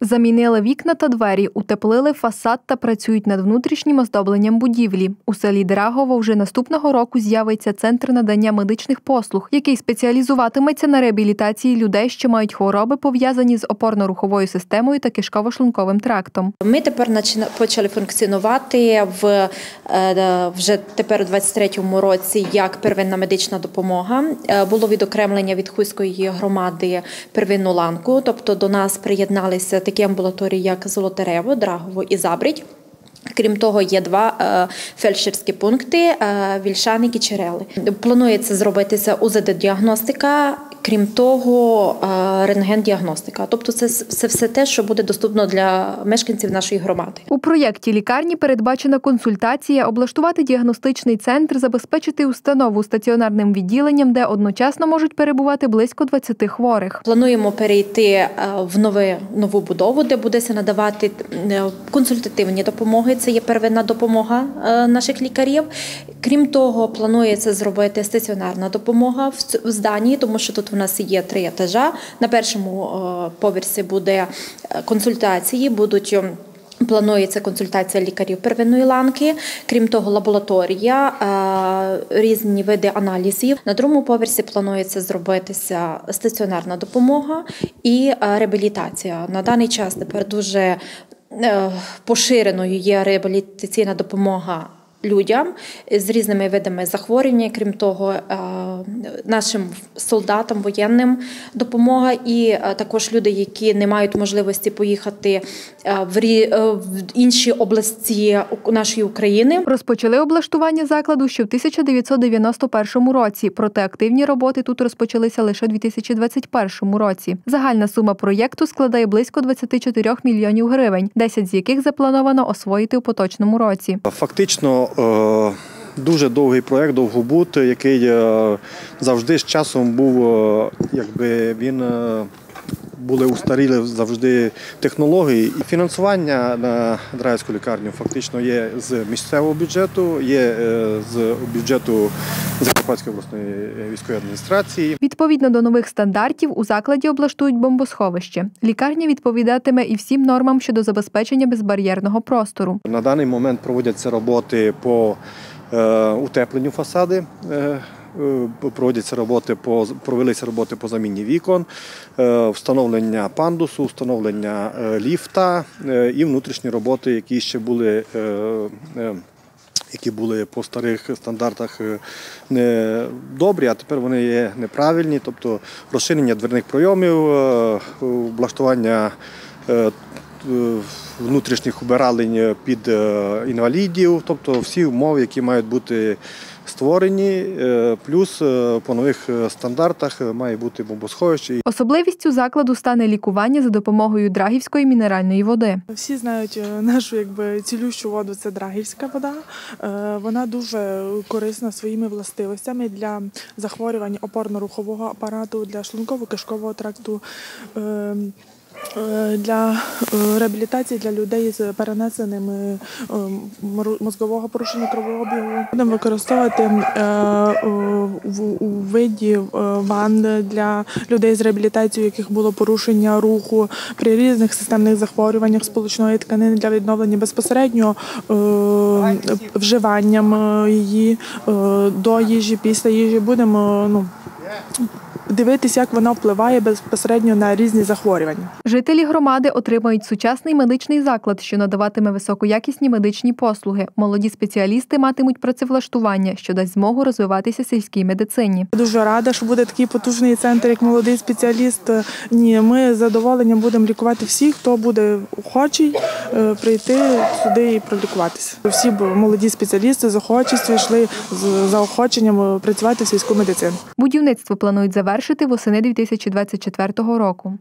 Замінили вікна та двері, утеплили фасад та працюють над внутрішнім оздобленням будівлі. У селі Драгово вже наступного року з'явиться центр надання медичних послуг, який спеціалізуватиметься на реабілітації людей, що мають хвороби, пов'язані з опорно-руховою системою та кишково-шлунковим трактом. Ми тепер почали функціонувати вже тепер у 23-му році як первинна медична допомога. Було відокремлення від Хуської громади первинну ланку, тобто до нас приєдналися такі амбулаторії, як Золотарево, Драгово і Забрідь. Крім того, є два фельдшерські пункти – Вільшаник і Черели. Планується зробитися УЗД-діагностика, крім того, рентген-діагностика. Тобто це все те, що буде доступно для мешканців нашої громади. У проєкті лікарні передбачена консультація, облаштувати діагностичний центр, забезпечити установу стаціонарним відділенням, де одночасно можуть перебувати близько 20 хворих. Плануємо перейти в нову будову, де будеться надавати консультативні допомоги. Це є первинна допомога наших лікарів. Крім того, планується зробити стаціонарна допомога в зданні, тому що тут у нас є 3 етажа. На першому поверсі буде консультації, планується консультація лікарів первинної ланки, крім того, лабораторія, різні види аналізів. На другому поверсі планується зробитися стаціонарна допомога і реабілітація. На даний час тепер дуже поширеною є реабілітаційна допомога людям з різними видами захворювань, крім того, нашим солдатам, воєнним допомога і також люди, які не мають можливості поїхати в інші області нашої України. Розпочали облаштування закладу ще в 1991 році, проте активні роботи тут розпочалися лише у 2021 році. Загальна сума проєкту складає близько 24 мільйонів гривень, 10 з яких заплановано освоїти у поточному році. Фактично, дуже довгий проєкт, довгобуд, який завжди з часом був, були устаріли завжди технології. І фінансування на Драгівську лікарню фактично є з місцевого бюджету, є з бюджету Закарпатської обласної військової адміністрації. Відповідно до нових стандартів у закладі облаштують бомбосховище. Лікарня відповідатиме і всім нормам щодо забезпечення безбар'єрного простору. На даний момент проводяться роботи по утепленню фасади. Провелися роботи по заміні вікон, встановлення пандусу, встановлення ліфта і внутрішні роботи, які були по старих стандартах добрі, а тепер вони є неправильні, тобто розширення дверних пройомів, облаштування внутрішніх убиралень під інвалідів, тобто всі умови, які мають бути створені, плюс по нових стандартах має бути бомбосховище. Особливістю закладу стане лікування за допомогою Драгівської мінеральної води. Всі знають нашу цілющу воду – це Драгівська вода. Вона дуже корисна своїми властивостями для захворювань опорно-рухового апарату, для шлунково-кишкового тракту, для реабілітації для людей з перенесеним мозкового порушення кровообігу. Будемо використовувати у виді ванн для людей з реабілітацією, яких було порушення руху, при різних системних захворюваннях сполучної тканини для відновлення безпосередньо вживанням її до їжі, після їжі. Будемо дивитися, як вона впливає безпосередньо на різні захворювання. Жителі громади отримають сучасний медичний заклад, що надаватиме високоякісні медичні послуги. Молоді спеціалісти матимуть працевлаштування, що дасть змогу розвиватися сільській медицині. Дуже рада, що буде такий потужний центр, як молодий спеціаліст. Ми з задоволенням будемо лікувати всіх, хто буде охочий прийти сюди і пролікуватися. Всі молоді спеціалісти з охочістю йшли з заохоченням працювати в сільську медицину. Будівництво планують завершити восени 2024 року.